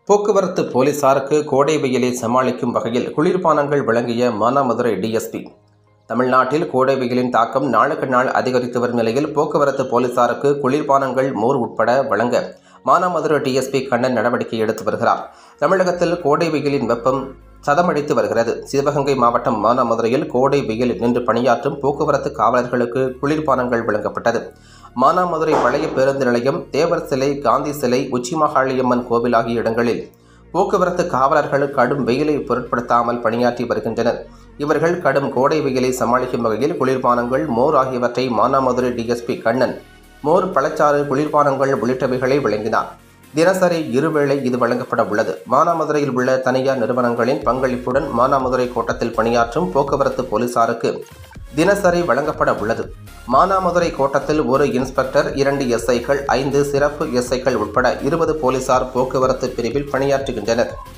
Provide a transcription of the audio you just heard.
போக்குவரத்து போலீசாருக்கு கோடை வெயிலை சமாளிக்கும் வகையில் குளிர்பானங்கள் வழங்கிய மானா மதுரை DSP. தமிழ்நாட்டில் கோடை வெயிலின் தாக்கம் நாளுக்கு நாள் அதிகரித்து வரும் நிலையில் போக்குவரத்து போலீசாருக்கு குளிர்பானங்கள், மோர் உட்பட வழங்க மானா மதுரை DSP கண்ணன் நடவடிக்கை எடுத்து வருகிறார். தமிழகத்தில் கோடை வெயிலின் வெப்பம் சதமடித்து வருகிறது. சிவகங்கை மாவட்டம் மானா மதுரையில் கோடை வெயிலில் நின்று பணியாற்றும் போக்குவரத்து காவலர்களுக்கு குளிர்பானங்கள் வழங்கப்பட்டது. மானா மதுரை பழைய பேருந்து நிலையம், தேவர் சிலை, காந்தி சிலை, உச்சிமாகாளியம்மன் கோவில் ஆகிய இடங்களில் போக்குவரத்து காவலர்கள் கடும் வெயிலை பொருட்படுத்தாமல் பணியாற்றி வருகின்றனர். இவர்கள் கடும் கோடை வெயிலை சமாளிக்கும் வகையில் குளிர்பானங்கள், மோர் ஆகியவற்றை மானா மதுரை DSP கண்ணன் மோர், பழச்சாறு, குளிர்பானங்கள் உள்ளிட்டவைகளை வழங்கினார். தினசரி இருவேளை இது வழங்கப்பட உள்ளது. மானா மதுரையில் உள்ள தனியார் நிறுவனங்களின் பங்களிப்புடன் மானா மதுரை கோட்டத்தில் பணியாற்றும் போக்குவரத்து போலீசாருக்கு தினசரி வழங்கப்பட உள்ளது. மானா மதுரை கோட்டத்தில் 1 இன்ஸ்பெக்டர், 2 SIக்கள், 5 சிறப்பு SIக்கள் உட்பட 20 போலீசார் போக்குவரத்து பிரிவில் பணியாற்றுகின்றனர்.